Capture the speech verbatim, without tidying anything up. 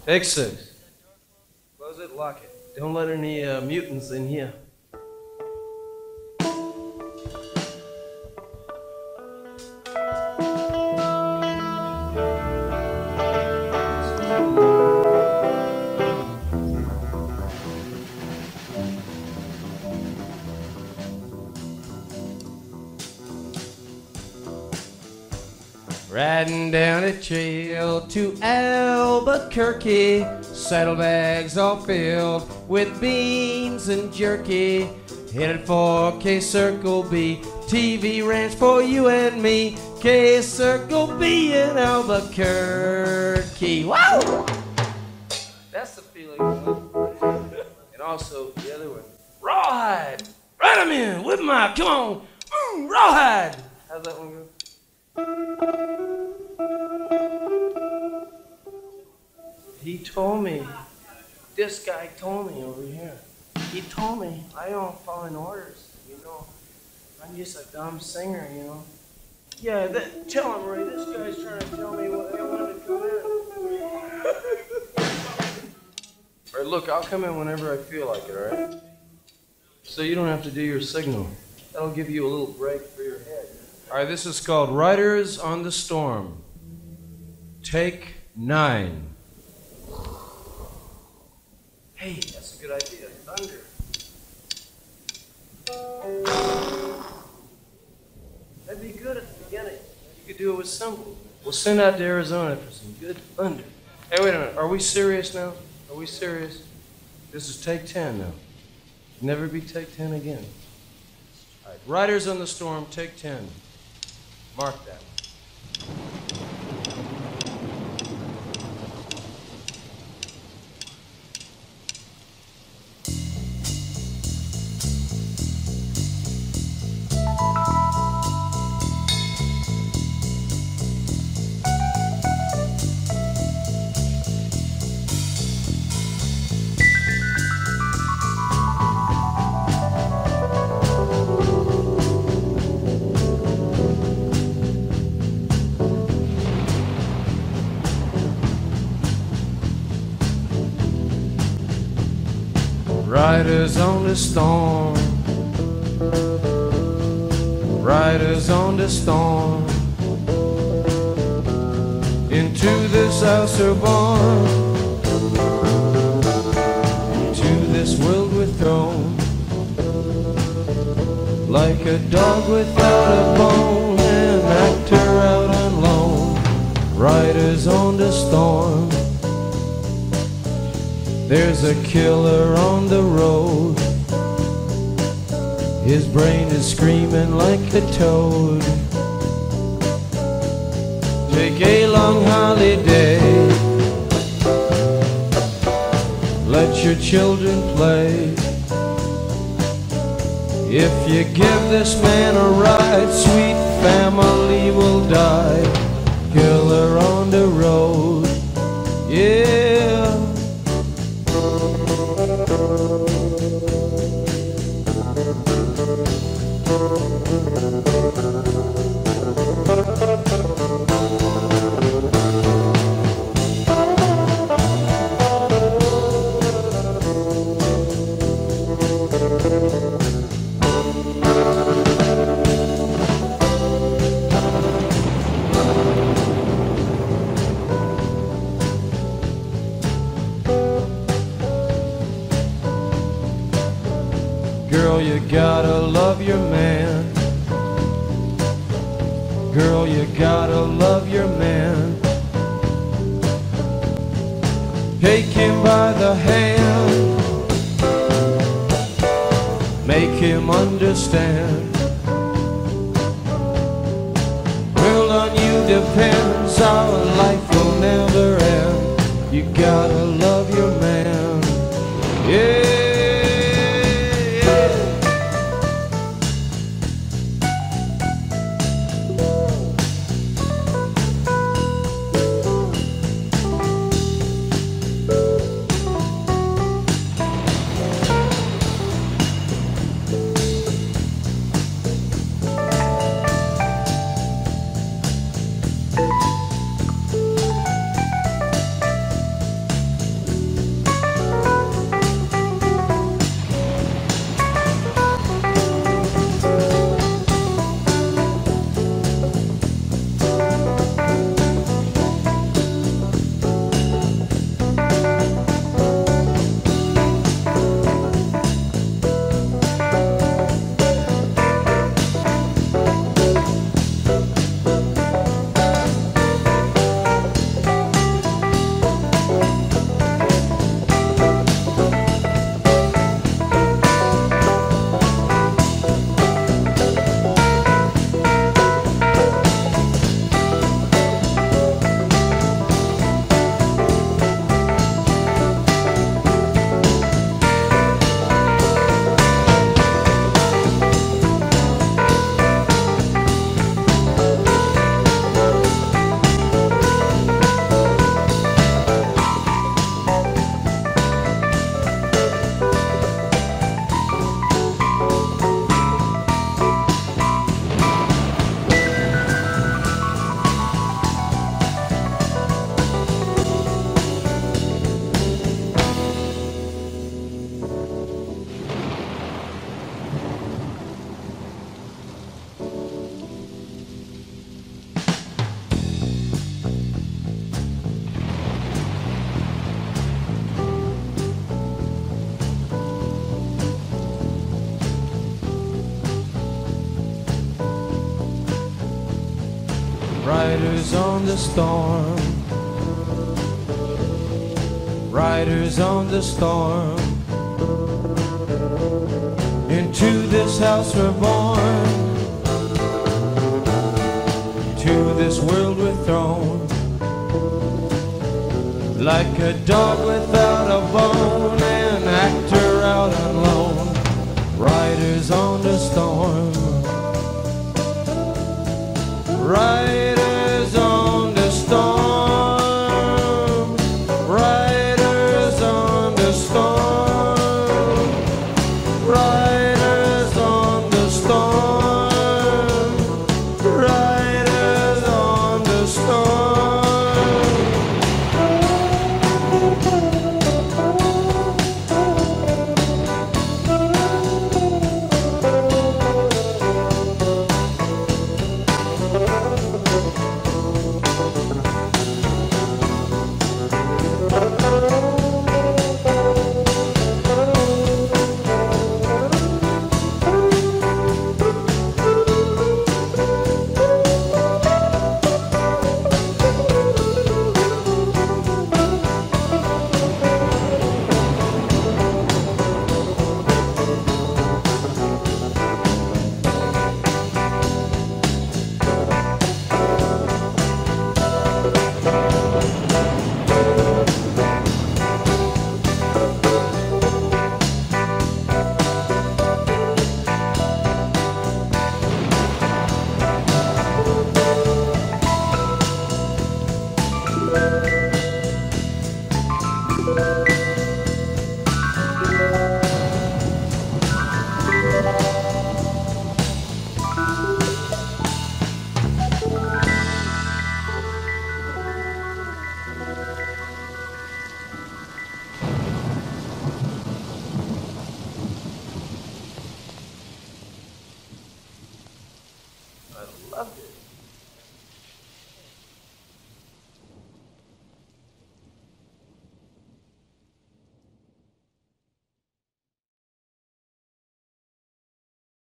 Take six. Close it, lock it. Don't let any uh, mutants in here. Riding down a trail to Albuquerque, saddlebags all filled with beans and jerky. Headed for K-Circle B, T V ranch for you and me. K-Circle B in Albuquerque. Wow! That's the feeling. And also the other one. Rawhide! Ride 'em in! Whip 'em out! Come on! Mm, rawhide! How's that one go? He told me, this guy told me over here, he told me I don't follow orders, you know. I'm just a dumb singer, you know. Yeah, that, tell him, Ray, this guy's trying to tell me what I wanted to come in. All right, look, I'll come in whenever I feel like it, all right? So you don't have to do your signal. That'll give you a little break for your head. All right, this is called Riders on the Storm. Take nine. Hey, that's a good idea. Thunder. That'd be good at the beginning. You could do it with cymbals. We'll send out to Arizona for some good thunder. Hey, wait a minute. Are we serious now? Are we serious? This is take ten now. Never be take ten again. All right, Riders on the Storm, take ten. Mark that. Riders on the storm, riders on the storm, into this house are born, into this world we're thrown, like a dog without a bone, an actor out on loan. Riders on the storm. There's a killer on the road. His brain is screaming like a toad. Take a long holiday. Let your children play. If you give this man a ride, sweet family will die. Killer on the road. Yeah. Girl, you gotta love your man. Girl, you gotta love your man. Take him by the hand. Make him understand. Girl, on you depends. Our life will never end. You gotta love your man. Yeah. Riders on the storm, riders on the storm. Into this house we're born, to this world we're thrown, like a dog without a bone, an actor out on loan. Riders on the storm, riders on the storm, riders on the storm, riders on the storm, riders on the storm. Thank you.